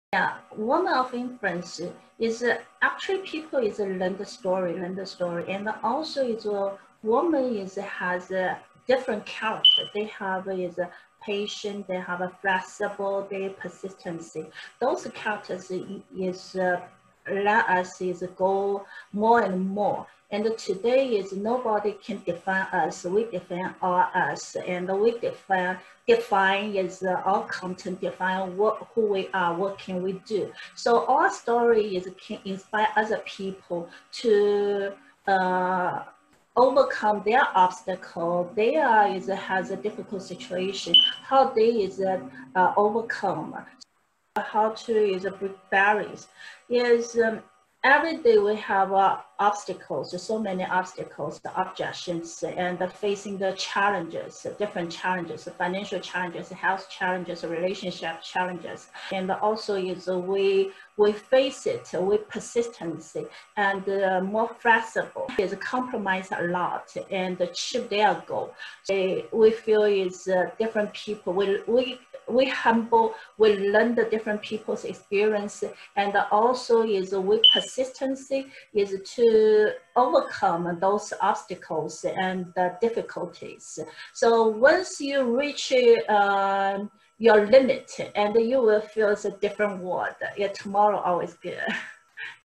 Yeah, one of influence is actually people is learn the story, and also is a woman is has a different character. They have is a patient, they have a flexible, they persistency. Those characters is let us is go more and more. And today is nobody can define us. We define us, and we define is our content, define who we are, what can we do. So our story is can inspire other people to overcome their obstacle. They has a difficult situation. How they is overcome. How to is break barriers. Is every day we have obstacles, so many obstacles, the objections, and facing the challenges, different challenges, financial challenges, health challenges, relationship challenges, and also is we face it with persistency and more flexible. Is compromise a lot and achieve their goal. So we feel is different people. We humble, we learn the different people's experience, and also is with persistency is to overcome those obstacles and the difficulties. So once you reach your limit, and you will feel it's a different world. Yeah, tomorrow always good.